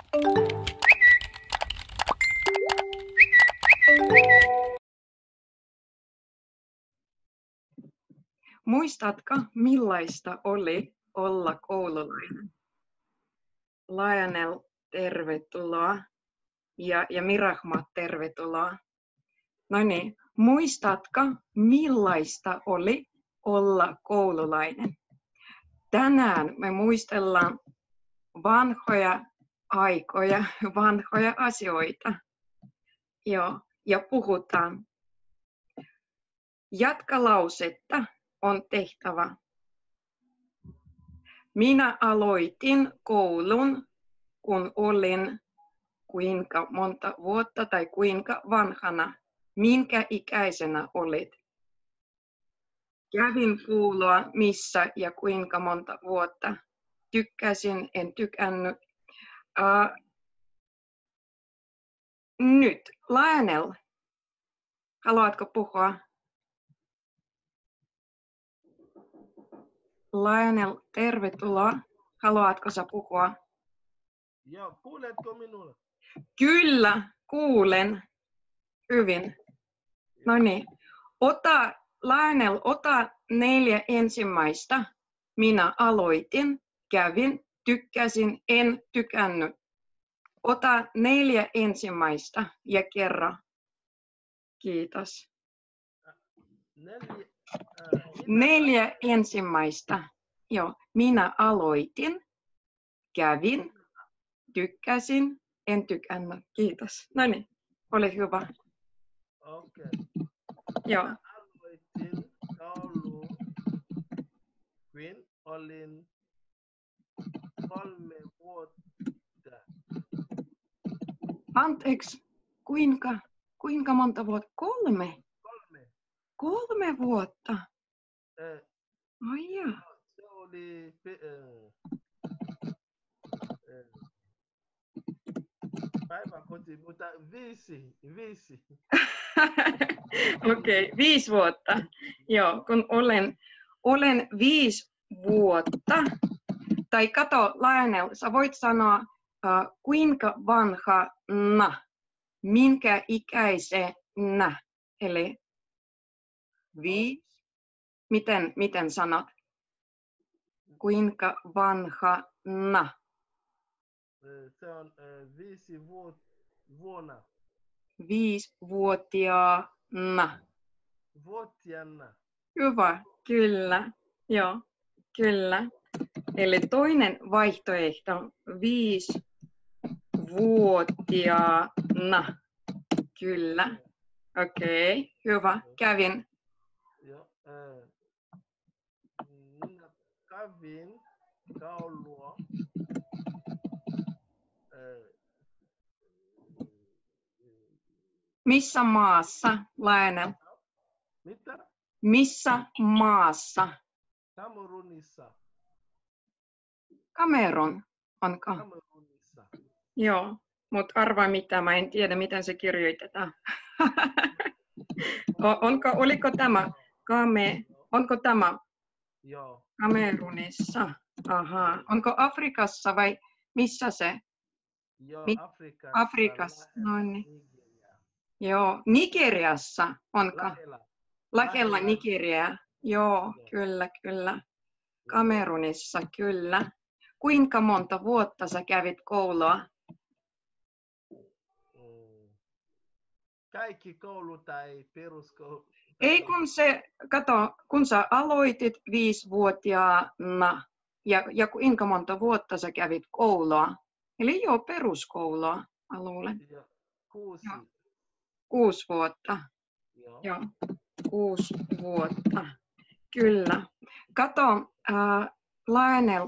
Muistatko, millaista oli olla koululainen? Lionel, tervetuloa. Ja Mirahma, tervetuloa. No niin, muistatko, millaista oli olla koululainen? Tänään me muistellaan vanhoja aikoja, vanhoja asioita. Joo, ja puhutaan. Jatkalausetta on tehtävä. Minä aloitin koulun, kun olin kuinka monta vuotta tai kuinka vanhana. Minkä ikäisenä olit? Kävin koulua missä ja kuinka monta vuotta. Tykkäsin, en tykännyt. Nyt, Lionel, haluatko puhua? Lionel, tervetuloa. Haluatko sä puhua? Joo, kuuletko minulle? Kyllä, kuulen. Hyvin. No niin. Lionel, ota 4 ensimmäistä. Minä aloitin, kävin, tykkäsin, en tykännyt. Ota 4 ensimmäistä ja kerro. Kiitos. 4 ensimmäistä. Joo. Minä aloitin, kävin, tykkäsin, en tykännyt. Kiitos. No niin, oli hyvä. Okei. Joo. Aloitin koulun, kun olin 3 vuotta. Anteeksi, kuinka monta vuotta? 3? 3 vuotta? Ai jaa. Se oli päiväkoti, mutta 5. Okei, 5 vuotta. Joo, kun olen 5 vuotta. Tai kato, Lionel, sä voit sanoa, kuinka vanhana, minkä ikäisenä. Eli 5. Miten sanot? Kuinka vanhana? Se on 5 vuonna. 5-vuotiaana. Vuotiaana. Hyvä, kyllä. Joo, kyllä. Eli toinen vaihtoehto 5-vuotiaana. Kyllä. Okei, hyvä. Kävin. Joo. Minä kävin koulua. Missä maassa, Lionel? Mitä? Missä maassa? Kamerunissa. Kamerun, onko? Kamerunissa. Joo, mutta arvaa mitä, mä en tiedä miten se kirjoitetaan. Oliko tämä? Onko tämä? Joo. Kamerunissa. Aha. Onko Afrikassa vai missä se? Joo, Afrikassa. Afrikassa, no niin. Joo, Nigeriassa onko? Lähellä Nigeriaa. Joo, kyllä. Kamerunissa, kyllä. Kuinka monta vuotta sä kävit koulua? Kaikki koulu tai peruskoulu? Ei kun sä aloitit 5-vuotiaana ja kuinka monta vuotta sä kävit koulua? Eli joo, peruskoulua, mä luulen. 6. 6 vuotta. Joo, 6 vuotta. Kyllä. Kato, Lionel,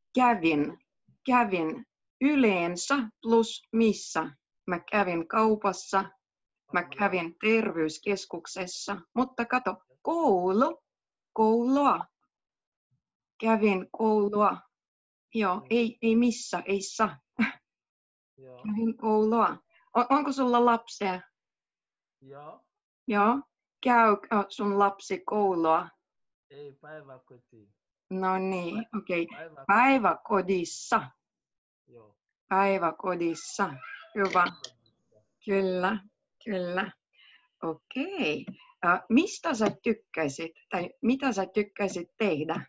kävin yleensä plus missä? Mä kävin kaupassa, mä kävin terveyskeskuksessa, mutta kato, koulua. Kävin koulua. Joo, ei missä, ei saa. Kävin koulua. Onko sulla lapsia? Joo. Joo. Käy sun lapsi koulua? Ei, päiväkoti. No niin, okei. Päiväkodissa. Joo. Päiväkodissa. Hyvä. Kyllä, kyllä. Okei. Mistä sä tykkäsit tai mitä sä tykkäsit tehdä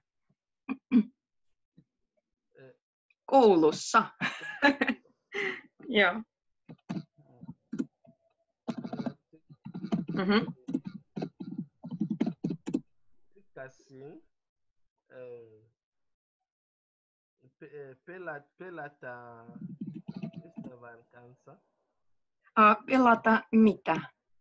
koulussa? Joo. Mhm. Tykkäsin pelata ystävän kanssa. Pelata mitä?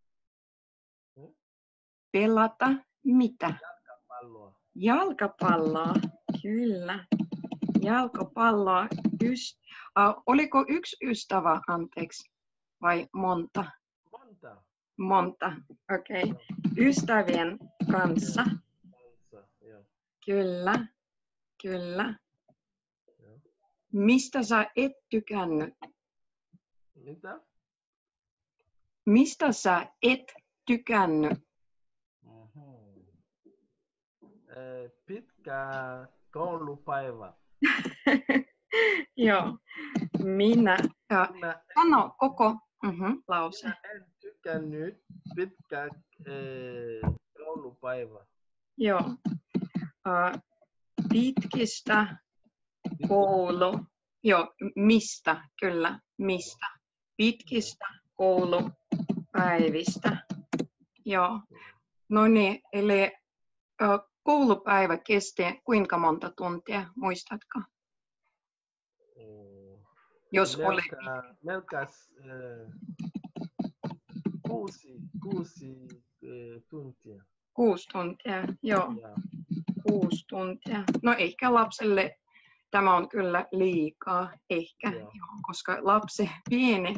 Pelata mitä? Jalkapalloa. Jalkapalloa. Kyllä. Jalkapalloa. Oliko yksi ystävä, anteeksi, vai monta? Monta. Monta. Okei. Ystävien kanssa. Joo. Kyllä. Kyllä. Joo. Mistä sä et tykännyt? Mitä? Mistä sä et tykännyt? Pitkä koulupäivä. Joo. Minä. Sano koko lause. Minä en tykännyt pitkä koulupäivä. Joo. Pitkistä koulu. Joo, mistä, kyllä, mistä. Pitkistä koulupäivistä. Joo. No niin, eli koulupäivä kesti kuinka monta tuntia, muistatko? Jos oli melkein 6 tuntia. 6 tuntia, joo. Ja. 6 tuntia. No ehkä lapselle tämä on kyllä liikaa, ehkä, joo, koska lapsi pieni,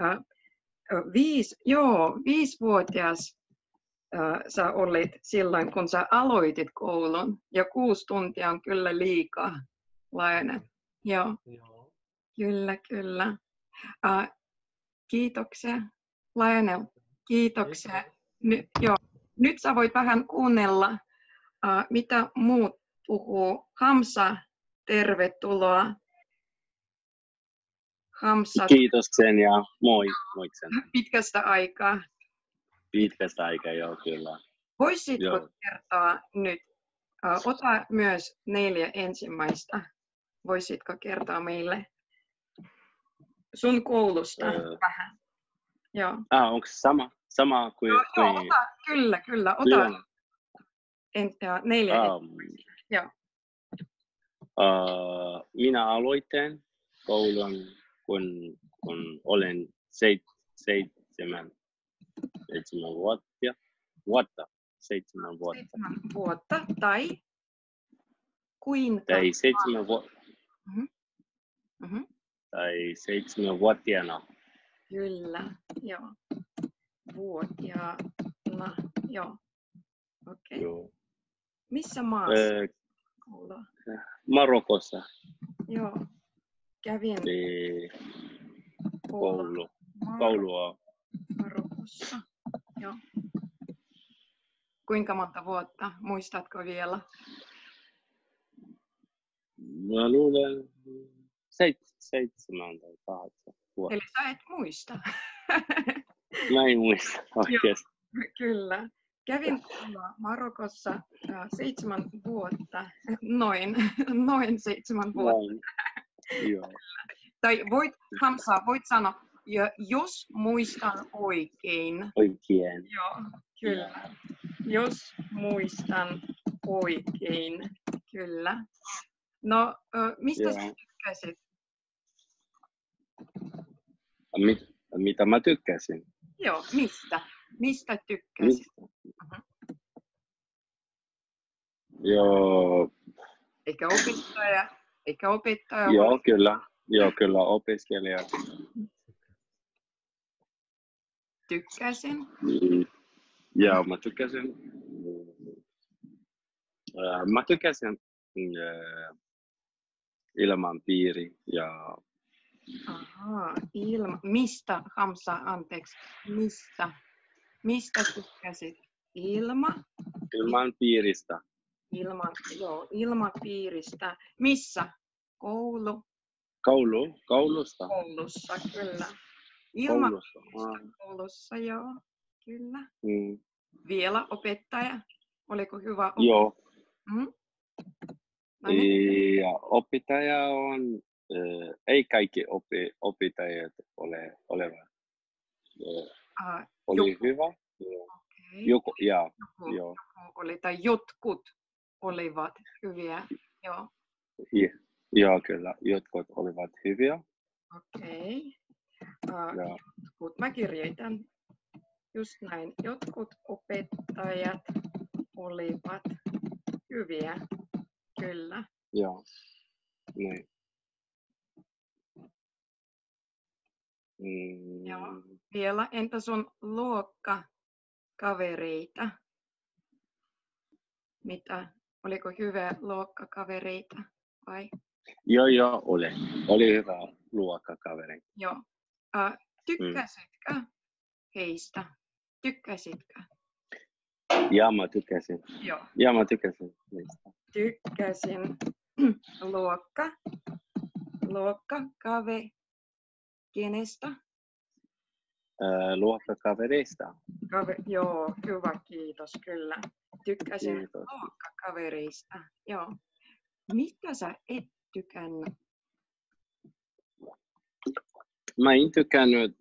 5-vuotias sä olit silloin, kun sä aloitit koulun, ja 6 tuntia on kyllä liikaa, Lionel. Joo, Joo. kyllä, kyllä. Kiitoksia, Lionel, kiitoksia. Nyt sä voit vähän kuunnella, mitä muut puhuu. Hamsa, tervetuloa. Hamsa. Kiitos Xenia, moi Xenia. Pitkästä aikaa. Pitkästä aikaa, joo kyllä. Voisitko kertoa nyt, ota myös 4 ensimmäistä. Voisitko kertoa meille sun koulusta vähän? Joo. Onko sama kuin... Joo, ota, kyllä, ota 4 Joo. Minä aloitin koulun, kun olen 7 vuotta. 7 vuotta. 7 vuotta, tai kuinka? Tai 7 vuotta. Tai 7-vuotiaana. Kyllä, joo. Vuotiaana, joo. Okei. Joo. Missä maassa koulua? Marokossa. Joo. Kävin koulua. Marokossa. Joo. Kuinka monta vuotta? Muistatko vielä? Mä luulen 7 tai 8 vuotta. Eli sä et muista. Mä en muista oikeasti. Kyllä. Kävin Marokossa 7 vuotta. Noin 7 vuotta. Joo. Tai Hamsa, voit sanoa, jos muistan oikein. Oikein. Joo, kyllä. Jos muistan oikein, kyllä. No, mistä sä tykkäsit? Mitä mä tykkäsin? Joo, mistä? Mistä tykkäsit? Joo. Eikä opettaja. Joo, kyllä, opiskelija. Tykkäsin. Joo, mä tykkäsin. Mä tykkäsin ilmapiiri ja... Ahaa, mistä, Hamsa, anteeksi, mistä tykkäsit? Ilmapiiristä. Ilmapiiristä. Missä? Koulu? Koulusta. Koulussa, kyllä. Koulussa. Koulussa, joo, kyllä. Mm. Vielä opettaja. Oliko hyvä opettaja? Joo. Mm? No niin. Ja opettaja on, ei kaikki opettajat olevat. Oli Joku. hyvä. Okay. Joku, Joku oli, tai jotkut olivat hyviä. Joo. Joo, kyllä. Jotkut olivat hyviä. Okei. Jotkut. Mä kirjoitan just näin. Jotkut opettajat olivat hyviä. Kyllä. Joo. Niin. Joo. Vielä, entä sun luokkakavereita? Mitä? Oliko hyvä luokkakavereita vai? Joo, oli hyvä luokkakaveri. Joo. Tykkäsitkö heistä? Tykkäsitkö? Ja mä tykkäsin. Joo. Ja mä tykkäsin heistä. Tykkäsin kenestä? Luokkakaverista. Joo, hyvä, kiitos, kyllä. Tykkäsin Kiitos. luokkakavereista. Joo. Mistä sä et tykännyt? Mä en tykännyt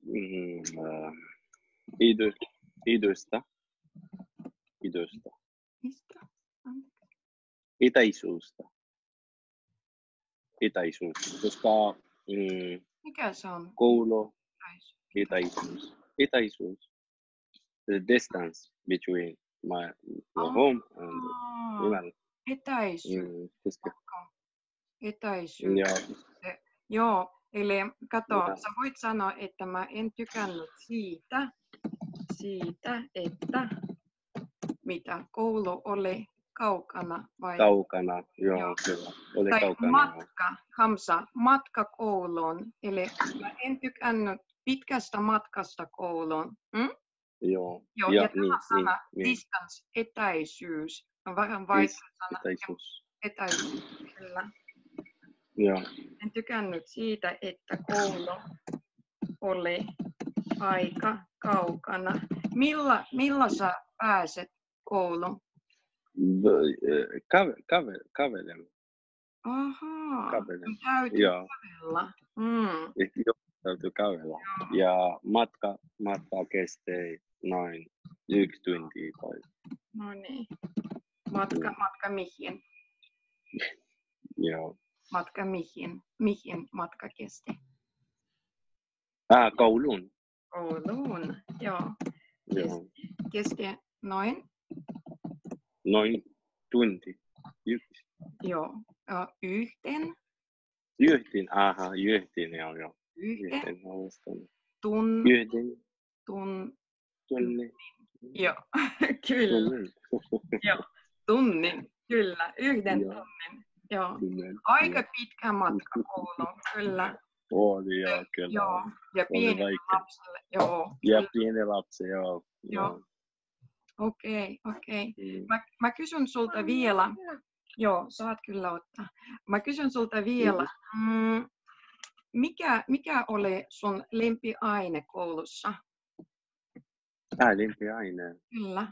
idusta. Mistä? Itäisyys. Koska Mikä se on? koulu, itäisyys. The distance between my home and Imal. Etäisyys. Koska, Etäisyys. Joo, eli kato, sä voit sanoa, että mä en tykännyt siitä, että mitä koulu oli kaukana vai? Kaukana, joo. Kyllä. Oli tai kaukana. matka kouluun. Eli mä en tykännyt pitkästä matkasta kouluun. Joo. Ja tämä sana distance, etäisyys, on vähän vaikea sana. Etäisyys, kyllä. Joo. En tykännyt siitä, että koulu oli aika kaukana. Millä sä pääset kouluun? Kävelen. Ahaa, Kävelen. täytyy kävellä. Joo, täytyy kävellä. Ja matka kestää noin 1 tunti. No niin. Matka mihin? Joo. Matka mihin? Mihin matka kesti? Kouluun. Kouluun, joo. Kesti noin? Noin tunti. Joo. Yhteen? Yhteen, joo. Yhteen. Tunnin. Joo, kyllä. Joo, tunnin, kyllä. Yhden tunnin. Joo. Aika pitkä matka kouluun, kyllä. Oli, joo, kyllä. Joo, ja pienelle lapselle, joo. Ja pieni lapsi, joo. Okei. Mä kysyn sulta vielä. Joo, saat kyllä ottaa. Mä kysyn sulta vielä. Mikä oli sun lempiaine koulussa? Lempiaine? Kyllä.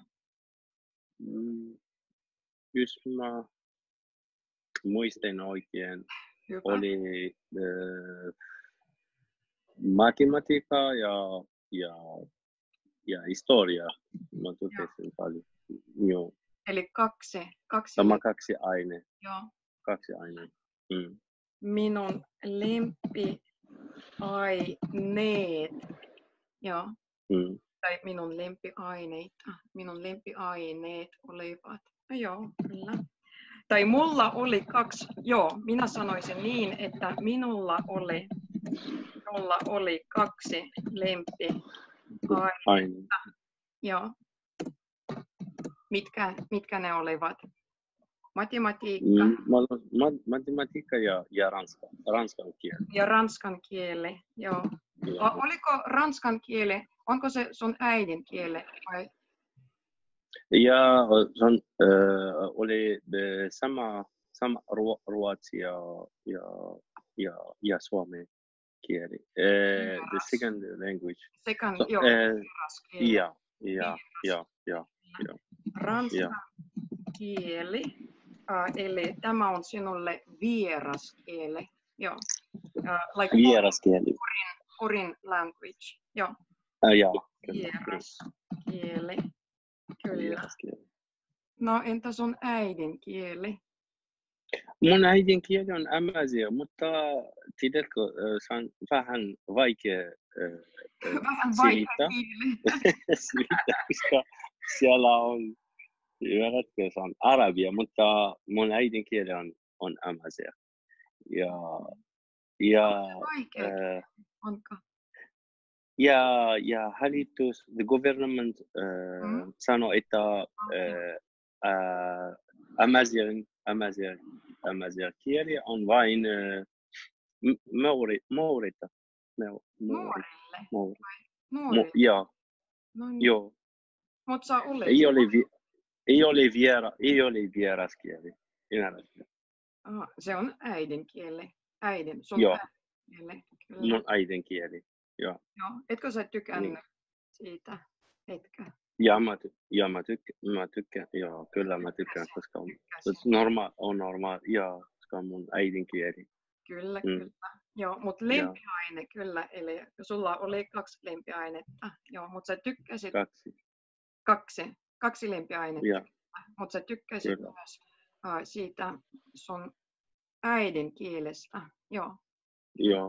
Jos mä muistan oikein, hyvä. Oli matematiikkaa ja historia. Mä tykkäsin paljon. Joo. Eli kaksi. Tämä 2 aine. Joo. 2 aine. Minun lempiaineet. Joo. Tai minun lempiaineita. Minun lempiaineet olivat. No joo, kyllä. Tai mulla oli 2. Joo, minä sanoisin niin, että minulla oli 2 lempiaineita. Joo. Mitkä ne olivat? Matematiikka. Matematiikka ja ranskan kieli. Ja ranskan kieli, joo. Oliko ranskan kieli, onko se sun äidinkieli vai? Ja oli sama ruotsi ja ja suomen kieli. The second language. Second, So, joo, vieras kieli. ja. Ranskan kieli, eli tämä on sinulle vieras kieli. Joo. Like Vieras kieli. foreign language. Joo. Vieras kieli. Kyllä. Vieras kieli. No entä sun äidinkieli? Mun äidinkieli on amazia, mutta tiedätkö, se on vähän vaikea Vähän vaikea selittää. kieli. Koska siellä on, ymmärrätkö, se on arabia, mutta mun äidinkieli on amazia. Vaikea, onko? Ja hallitus, the government sanoi, että Amazigh kieli on vain Maurita. Nuorille? Joo. No niin. Joo. Mut sä olet. Ei ole vieras kieli. Se on äidinkieli. Sun Joo. äidinkieli. Kyllä. Mun äidinkieli. Joo. Etkö sä tykännyt siitä? Etkö? Mä tykkään. Joo, kyllä mä tykkään, koska on normaali. Joo, koska on mun äidinkieli. Kyllä. Joo, mutta lempiaine kyllä, eli sulla oli 2 lempiainetta. Joo, mutta sä tykkäsit... 2 lempiainetta. Joo. Mutta sä tykkäsit kyllä myös siitä sun äidinkielestä. Joo. Joo.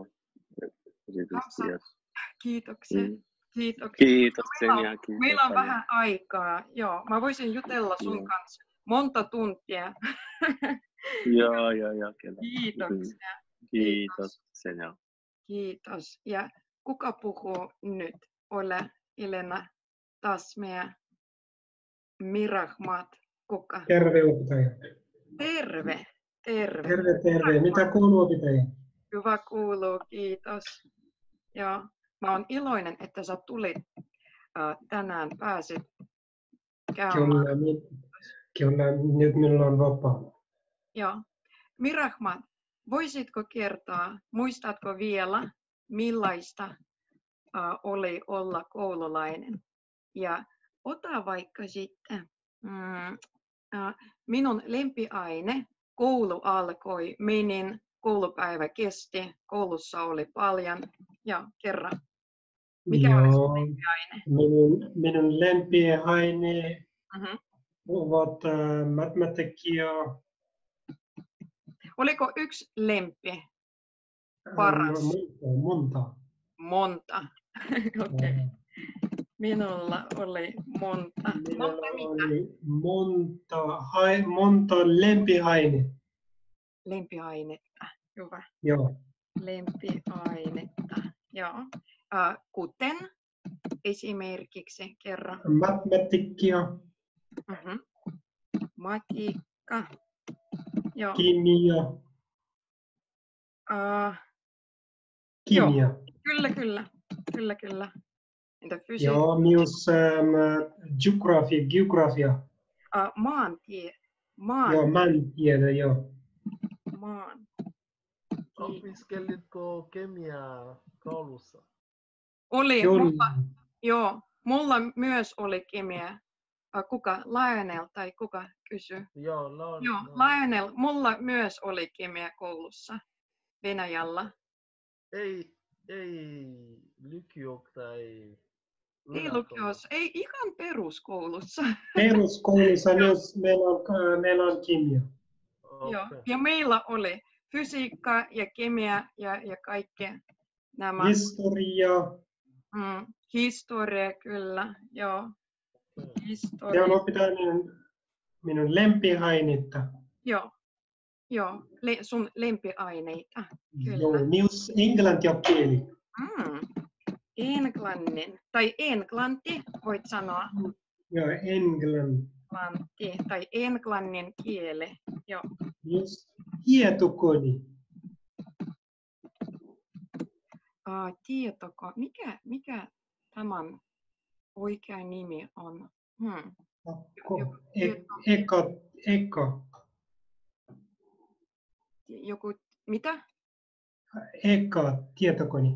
Kiitoksia. Kiitos, Meillä on vähän aikaa. Joo, mä voisin jutella sun kanssa monta tuntia. Joo, kyllä. Kiitoksia. Kiitos, Senja. Kiitos. Ja kuka puhuu nyt? Ole Elena Tasmea, Mirahmat, kuka? Terve opettaja. Terve. Terve. Mitä kuuluu opettaja? Hyvä kuuluu, kiitos. Joo. Mä oon iloinen, että sä tulit tänään, pääsit käymään. Kyllä, nyt minulla on vapaa. Joo. Mirahmat, voisitko kertoa, muistatko vielä, millaista oli olla koululainen? Ja ota vaikka sitten minun lempiaine, koulu alkoi, menin, koulupäivä kesti, koulussa oli paljon. Ja kerran. Mikä oli sun lempiaine? Minun lempiaine ovat matematiikka. Oliko yksi lempi? Paras? Monta. Okei. Minulla oli monta. Monta lempiaine. Lempiainetta. Hyvä. Joo. Lempiainetta. Joo. Kuten esimerkiksi kerran. Matematiikka. Matikka. Joo. Kimia. Kimia. Joo. Kyllä. Entä fysiikka? Joo, myös geografia. Maantie. Joo, maantiede, joo. Opiskelitko kemiaa koulussa? Oli. Mulla myös oli kemia. Kuka? Lionel tai kuka kysyi? Joo, Lionel. Mulla myös oli kemia koulussa Venäjällä. Ei lukio tai... Ei lukiossa, ei ihan peruskoulussa. Peruskoulussa myös meillä on kemia. Okay. Joo, ja meillä oli fysiikka ja kemia ja kaikki nämä. Historia, kyllä, joo. Historia. Se on minun lempiainetta. Joo, sun lempiaineita, kyllä. Joo, myös englantia kieli. Englanti, voit sanoa. Joo, englanti tai englannin kieli. Joo. Myös tietokone. Tietokone. Mikä tämän oikea nimi on? Eka. Joku, mitä? eka tietokone.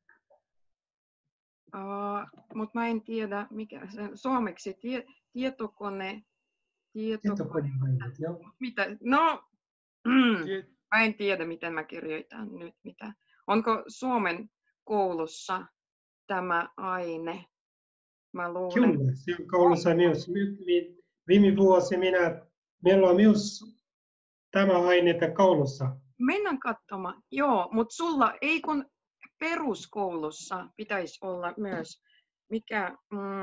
Mutta mä en tiedä, mikä se suomeksi tietokone. Tietokoneaineet, joo. Mitä? No, mä en tiedä, miten mä kirjoitan nyt mitä. Onko Suomen koulussa tämä aine? Mä luulen. Kyllä, se on koulussa myös. Viime vuosi meillä on myös tämä aine koulussa. Mennään katsomaan. Joo, mutta sulla ei kun peruskoulussa pitäisi olla myös mikä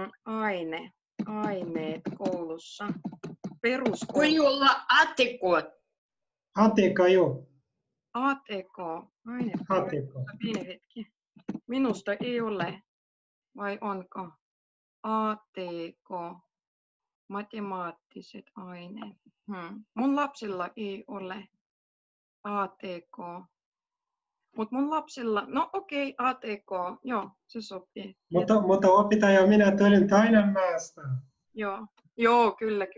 aineet koulussa. Voi olla ATK. ATK, joo. ATK. Aine. ATK. Pieni hetki. Minusta ei ole. Vai onko? ATK. Matemaattiset aineet. Mun lapsilla ei ole ATK. Mutta mun lapsilla, no okei, ATK, joo, se sopii. Mutta opettaja, minä tulin Taiwanmaasta. Joo, kyllä.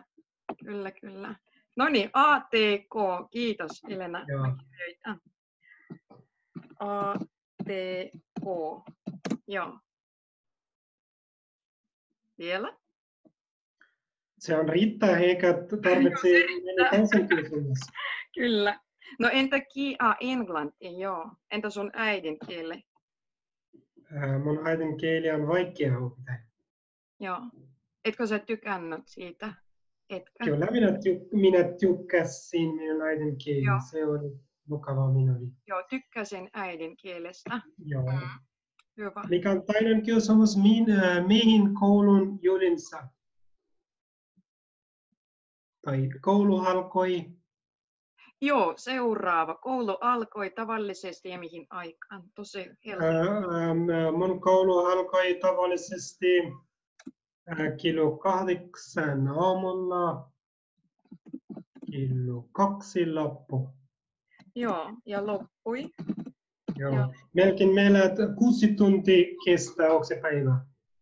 No niin, ATK, kiitos Elena. Joo. ATK, joo. Vielä? Se on riittää, eikä tarvitse mennä toisen kysymys. Kyllä. No entä englanti, joo. Entä sun äidinkieli? Mun äidinkieli on vaikea oppia. Joo. Etkö sä tykännyt siitä? Etkä? Kyllä minä tykkäsin minun äidinkieli. Joo. Se oli mukava minulle. Joo, tykkäsin äidinkielestä. Joo. Hyvä. Mikä on toinen kysymys, mihin koulun juhlinsa? Tai koulu alkoi? Joo, seuraava. Koulu alkoi tavallisesti ja mihin aikaan? Tosi helppo. Mun koulu alkoi tavallisesti kello 8 aamulla, kello 2 loppu. Joo, ja loppui. Joo. Joo. Melkein meillä 6 tuntia kestää se päivä.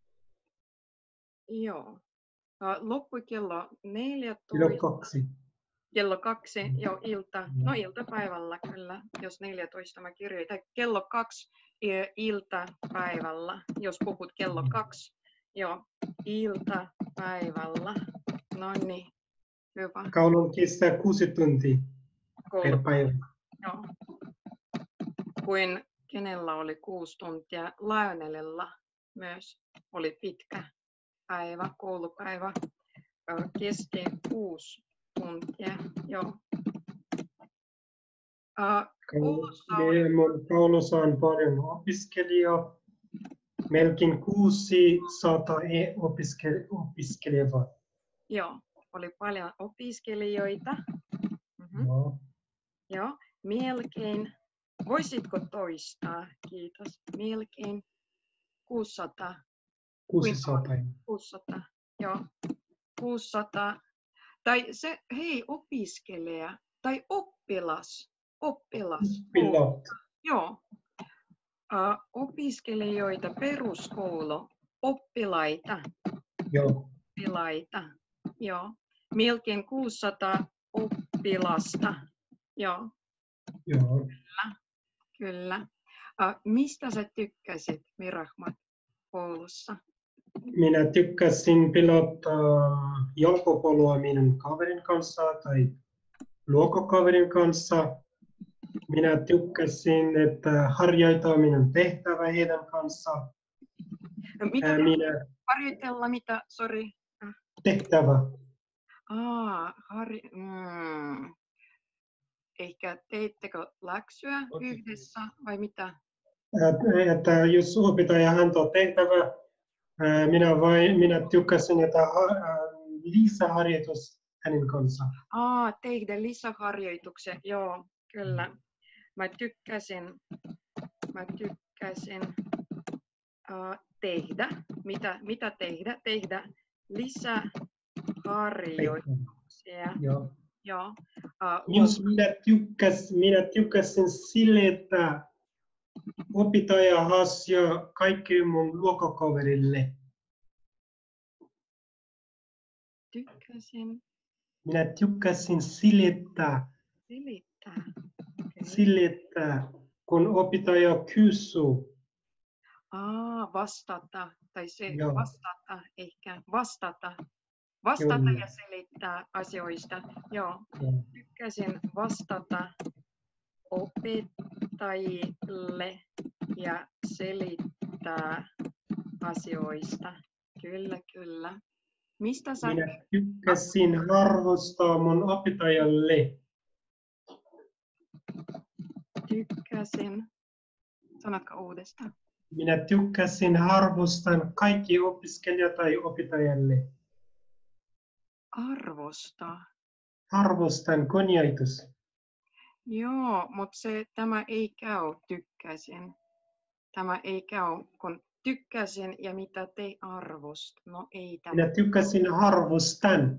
Joo. Loppui kello 14. Kello 2. Kello 2, joo, iltapäivällä kyllä, jos 14 mä kirjoitan. Kello 2 iltapäivällä, jos puhut kello 2, joo, iltapäivällä. No niin, hyvä. Koulun kestää 6 tuntia per päivä. Joo. Kuin kenellä oli 6 tuntia. Lionelilla myös oli pitkä päivä, koulupäivä. Kesti 6 tuntia, joo. Mun koulussa on paljon opiskelijoita. Melkein 600 opiskelijaa. Joo, oli paljon opiskelijoita. Joo, melkein. Voisitko toistaa? Kiitos. Melkein 600. 600, joo. 600. Tai se, hei, opiskelija tai oppilas. Joo. Opiskelijoita, peruskoulu, oppilaita. Joo. Oppilaita. Joo. Melkein 600 oppilasta. Joo. Joo. Kyllä. Mistä sä tykkäsit, Mirahmat, koulussa? Minä tykkäsin pelata jalkapalloa minun kaverin kanssa tai luokkakaverin kanssa. Minä tykkäsin, että harjoittaa minun tehtävä heidän kanssa. No, mitä harjoitella, mitä, sori? Tehtävä. Ehkä teittekö läksyä yhdessä vai mitä? Että jos opettaja antoi tehtävä, minä tykkäsin, että lisäharjoitus hänen kanssa. Tehdä lisäharjoituksia, joo, kyllä. Mä tykkäsin tehdä. Mitä tehdä? Tehdä lisäharjoituksia. Joo. Jos minä tykkäsin sille, että opettaja haastaa kaikki mun luokkakaverille. Minä tykkäsin sille, että kun opettaja kysyy. Vastata, tai se Joo. vastata, ehkä vastata. Vastata Kyllä. ja selittää asioista. Joo, Joo. tykkäsin vastata opettajille ja selittää asioista. Kyllä, kyllä. Mistä sä Minä tykkäsin arvostaa mun opettajalle. tykkäsin? Sanotko uudestaan? Minä tykkäsin arvostan kaikki opiskelijat tai opettajalle. Arvostaa. Arvostan kunnioitus. Joo, mutta tämä ei käy tykkäsin. Tämä ei käy, kun tykkäsin ja mitä te arvost. No ei tämä. Minä tykkäsin arvostan.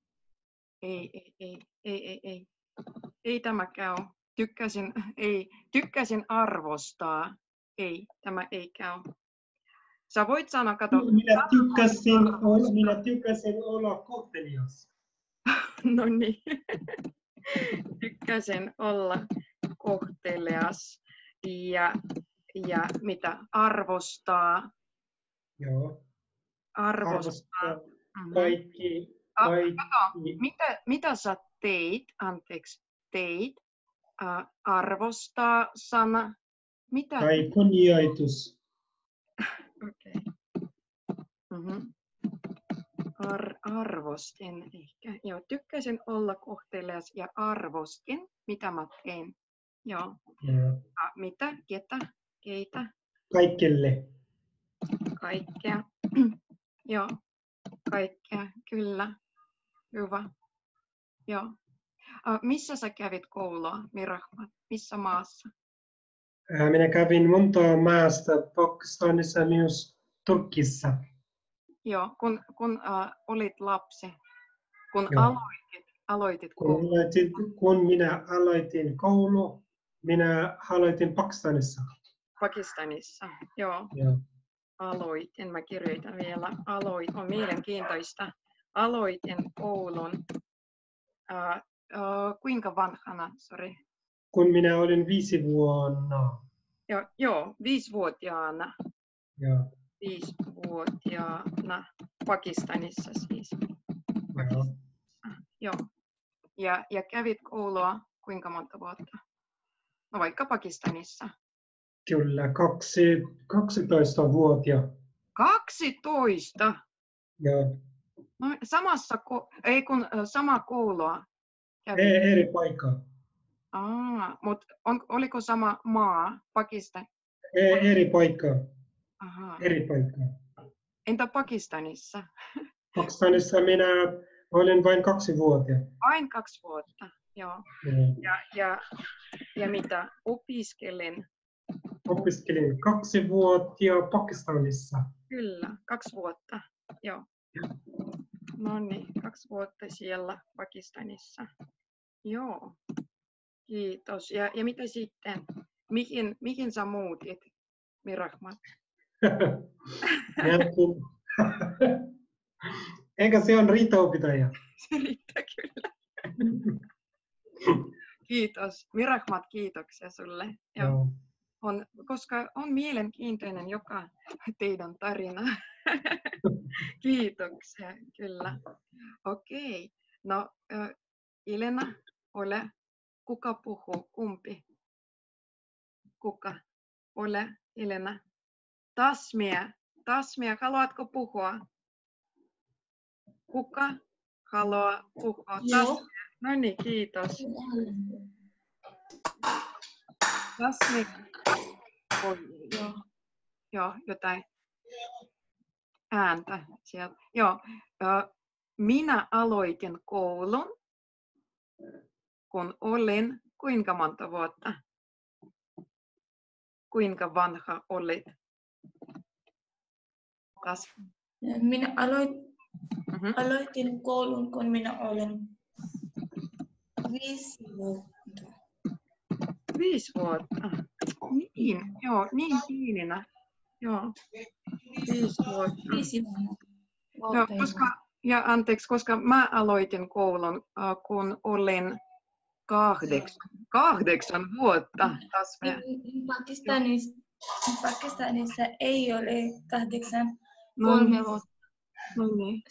Ei. Ei tämä käy. Tykkäsin arvostaa. Ei, tämä ei käy. Sä voit sanoa, kato. Minä tykkäsin olla kohtelias. No niin. Tykkäsin olla kohtelias ja mitä arvostaa. Joo. Arvostaa. Kaikki. Mitä sä teit? Anteeksi, teit. Arvostaa sana. Mitä? Tai kunnioitus. Okei. Arvostin ehkä. Joo, tykkäsin olla kohtelias ja arvostin, mitä mä tein. Joo. Mitä? Keitä? Kaikille. Kaikkea. Joo. Kaikkea, kyllä. Hyvä. Joo. Missä sä kävit koulua, Mirahmat? Missä maassa? Minä kävin monta maasta Pakistanissa myös Turkissa. Joo, kun olit lapsi, kun Joo. aloitit koulu. Kun minä aloitin koulu, minä aloitin Pakistanissa. Pakistanissa, joo. Aloitin, mä kirjoitan vielä, on mielenkiintoista. Aloitin koulun, kuinka vanhana, sori? Kun minä olin 5 vuonna. Joo, 5-vuotiaana. Joo. 5-vuotiaana Pakistanissa siis. Joo. Ja kävit koulua kuinka monta vuotta? No vaikka Pakistanissa. Kyllä, 12-vuotia. 12? Joo. No, sama koulua kävit. Eri paikkaa. Mutta oliko sama maa, Pakistan? Eri paikkaa. Aha. Eri paikkaa. Entä Pakistanissa? Pakistanissa minä olin vain 2 vuotta. Vain 2 vuotta, joo. Ja mitä? Opiskelin 2 vuotta Pakistanissa. Kyllä, 2 vuotta, joo. No niin, 2 vuotta siellä Pakistanissa. Joo, kiitos. Ja mitä sitten? Mihin sä muutit, Mirahmat? Eikä se on riitaopettaja. Se riittää kyllä. Kiitos. Mirahmat, kiitoksia sulle. Joo. Koska on mielenkiintoinen joka teidän tarina. Kiitoksia, kyllä. Okei. No, Elena, ole. Kuka puhuu? Kumpi? Kuka? Ole, Elena. Tasmia, haluatko puhua? Kuka haluaa puhua? Joo. No niin, kiitos. Tasmia. Joo, jotain ääntä sieltä. Joo, minä aloitin koulun, kun olin kuinka monta vuotta? Kuinka vanha olit? Minä aloitin koulun, kun minä olin 5 vuotta. 5 vuotta. Niin, joo, niin pieninä. Joo, 5 vuotta. 5 vuotta. Joo, koska mä aloitin koulun, kun olin 8 8 vuotta. Tasmea. Pakistanissa ei ole 8, No 3 vuotta. No niin.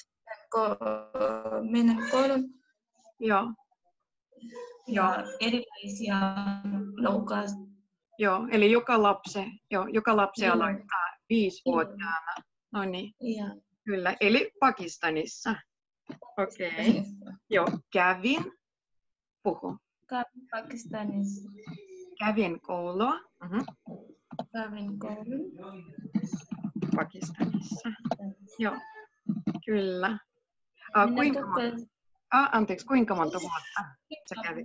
Menen koulun Joo. ja erilaisia loukas. Joo, eli joka lapsi Joo. aloittaa 5-vuotiaana. No niin, Ja kyllä. Eli Pakistanissa. Okei. Joo, puhu. Pakistanissa Kävin koulua. kävin koulun. Pakistanissa. Joo, kyllä. Kuinka monta vuotta sä kävit?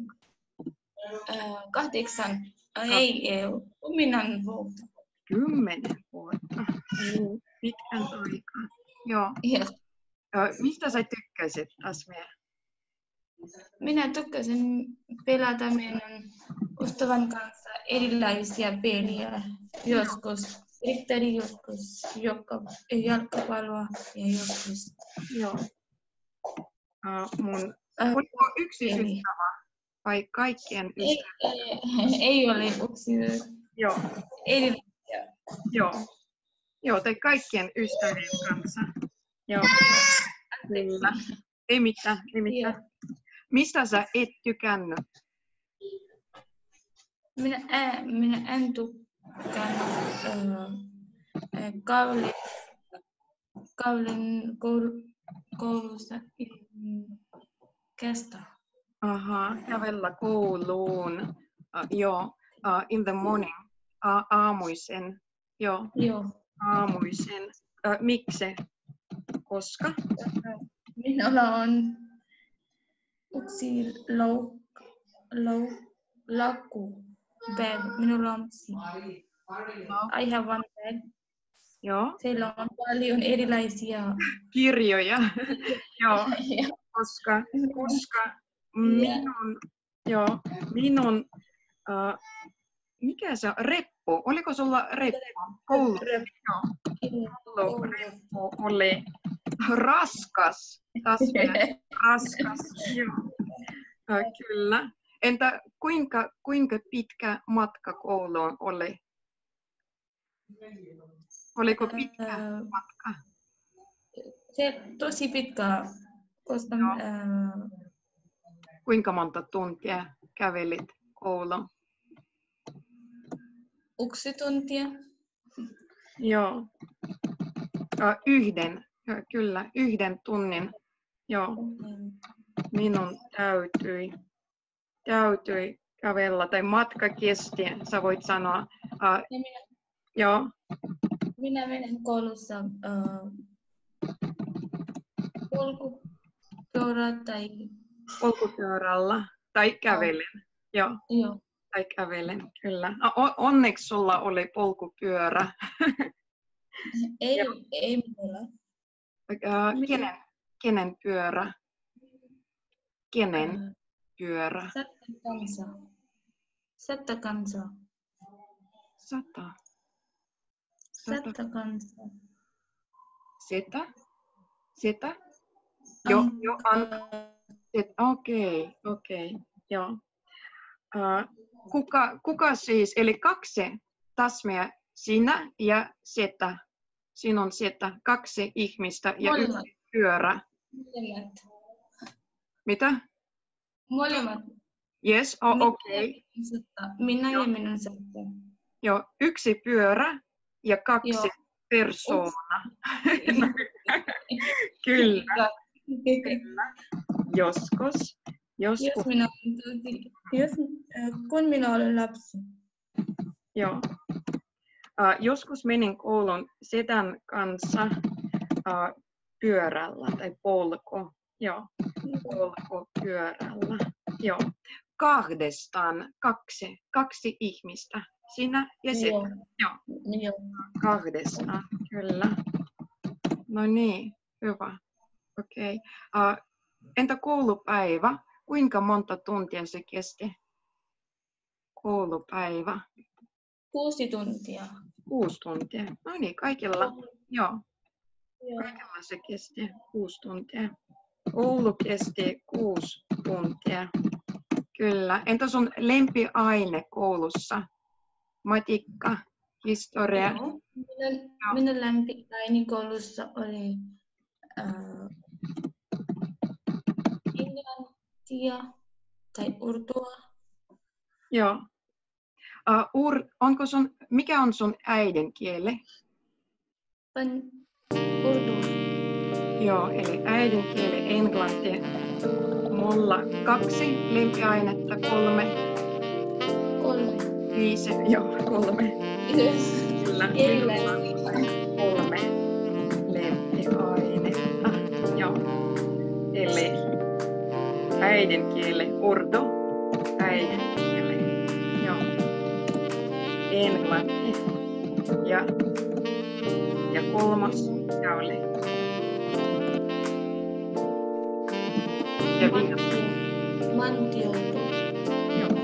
8. Ei, 10 vuotta. 10 vuotta. Eli pitkän aikaa. Joo. Ja Mistä sä tykkäsit, Tasmea? minä tykkäsin pelata meidän ystävän kanssa erilaisia peliä. Joskus ritteri, joskus jalkapalloa ja joskus. Joo. Oliko yksi ystävä vai kaikkien ystävä? Ei ole yksi. Joo. Erilaisia. Joo, tai kaikkien ystävien kanssa. Joo. Kyllä. Ei mitään. Mistä sä et tykännyt? Minä en tykännyt Kaulin koulussa kestä. Aha, kävellä kouluun. Joo, in the morning. Aamuisen. Joo, aamuisen. Miksi? Koska? Minulla on yksi laukku. Bed. Minulla on I have one bed. Joo. Siellä on paljon erilaisia kirjoja. Joo, koska minun mikä se on? Reppu. Oliko sulla reppu? Koulureppu oli raskas. Raskas. Joo. Kyllä. Entä kuinka pitkä matka kouluun oli? Oliko pitkä matka? Se tosi pitkä, koska kuinka monta tuntia kävelit kouluun? 1 tuntia. Joo. Yhden tunnin. Joo. Minun täytyi kävellä, tai matka kesti, sä voit sanoa. Joo. Minä menen koulussa polkupyörällä tai kävelen. Joo. Tai kävelen, kyllä. Onneksi sulla oli polkupyörä. Ei minulla. Kenen pyörä? Kenen pyörä? 100 kansaa. 100 kansaa. Sitä? Okei. Joo. Kuka siis, eli 2 Tasmea, sinä ja Setä. Sinun Setä, 2 ihmistä ja Molemmat. 1 pyörä. Molemmat. Mitä? Molemmat. Yes, okei. Minä ja minun Setä. Joo, 1 pyörä ja 2 persoona. Kyllä. Joskus. Kun minä olen lapsi. Joo. Joskus menin koulun Setän kanssa pyörällä tai polkupyörällä. Joo. 2 ihmistä. Sinä ja Setä. Joo. 2, kyllä. No niin, hyvä. Okei. Entä koulupäivä? Kuinka monta tuntia se kesti? Koulupäivä. 6 tuntia. 6 tuntia. No niin, kaikilla se kesti 6 tuntia. Koulu kesti 6 tuntia. Kyllä. Entä sun lempiaine koulussa? Matikka, historia? Joo. Minun lempiaine koulussa oli englantia tai urtua. Joo. Mikä on sun äidinkieli? Urdu. Joo, eli äidinkieli englanti. Mulla 2 lempiainetta, 3. 5, joo, 3. Kyllä, minulla on 3 lempiainetta. Joo. Eli äidinkieli urdu, äidinkieli, joo, englanti ja 3. ja oli. Ja Mantioitu. Joo.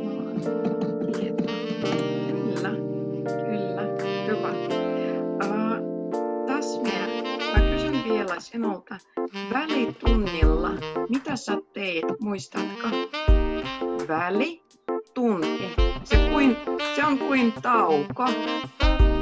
Kyllä. Hyvä. Tasmia, mä kysyn vielä sinulta. Välitunnilla, mitä sä teet, muistatko? Välitunti. Se on kuin tauko.